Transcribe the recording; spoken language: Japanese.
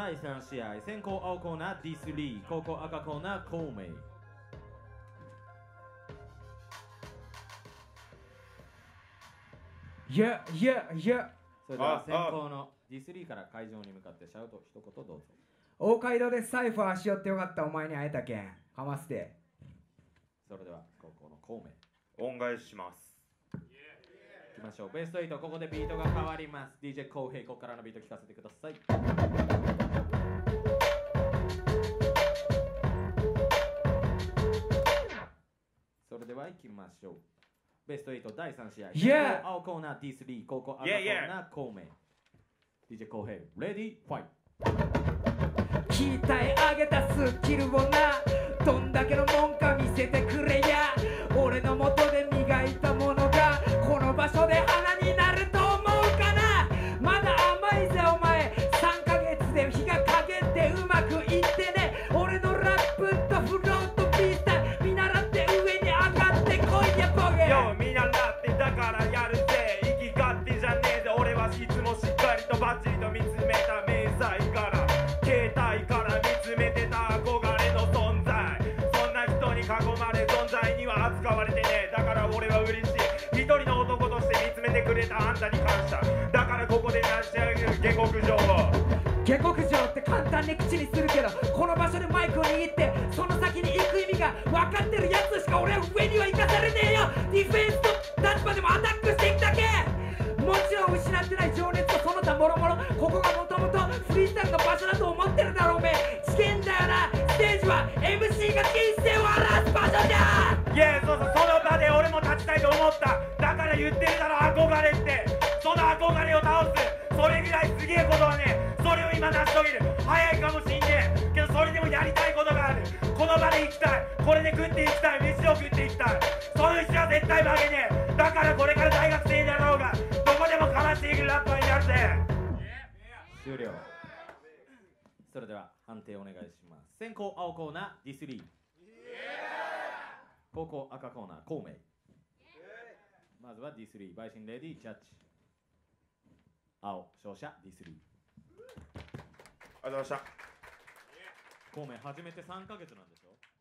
第3試合、先攻青コーナー D3、後攻赤コーナーコウメイ。 いやいやいや。 それでは先攻の D3 から会場に向かってシャウト一言どうぞ。 大街道でサイファーしよってよかった。お前に会えたけんかまして。 それでは後攻のコウメイ恩返しします。 いきましょう。ベスト8、ここでビートが変わります。 DJ コウヘイ、ここからのビート聞かせてください。それでは行きましょう。ベスト8第3試合、 Yeah! 青コーナー D3、後攻赤コーナーコウメイ。 DJ コウヘイ、レディーファイト。 鍛え上げたスキルをな、どんだけのもんか見せてくれや。俺の元で磨いたものがこの場所で花になると思うかな。まだ甘いぜお前、3ヶ月で日が陰ってうまくいってね。俺のラップとフローとピスタ見習って上に上がってこいやボケ。 よ見習ってだからやるぜ。息勝手じゃねえぜ。俺はいつもしっかりとバッチリと見つめた明細から携帯から見つめてた憧れの存在。そんな人に囲まれ存在には扱われてねえ。だから俺は嬉しい。一人の男として見つめてくれたあんたに感謝。だからここで成し上げる下克上を。 下克上って簡単に口にするけど、この場所でマイクを握ってその先に行く意味が分かってるやつしか俺は上には行かされねえよ。ディフェンスと立場でもアタックしてきたけ。もちろん失ってない情熱とその他もろもろ、ここがもともとフリースタイルの場所だと思ってるだろおめえ。危険だよな。ステージは MC が人生を表す場所じゃ。 いやそうそう、その場で俺も立ちたいと思った。だから言ってるだろ憧れって。その憧れを倒す、それぐらいすげえことはね。それを今成し遂げる。早いかもしんねえけど、それでもやりたいことがある。この場で生きたい。これで食っていきたい。飯を食っていきたい。その意思は絶対負けねえ。だからこれから大学生になろうがどこでもかましていくラッパーになるぜ。 終了。それでは判定お願いします。先攻青コーナー D3、後攻赤コーナーコウメイ。まずは D3、バイシンレディジャッジ。青勝者 D3。 ありがとうございました。 コウメイ始めて3ヶ月なんでしょ。